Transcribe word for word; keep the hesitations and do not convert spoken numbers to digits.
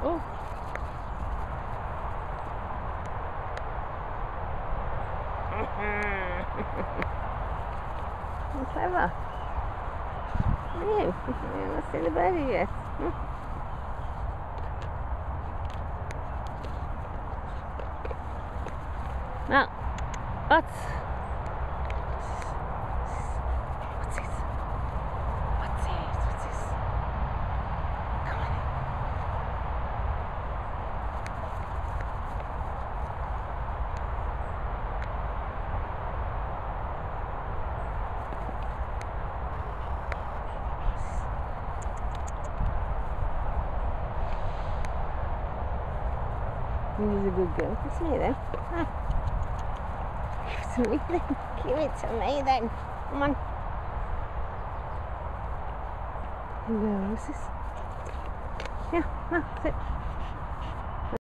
Oh. You're clever. Are you? You're not seen the birdie yet. Hmm? Now, what's what's it? What's it? What's this? Come on. He's a good girl. It's me then. Ah. Give it to me then. Give it to me then. Come on. Hello, what's this? Yeah, no, sit.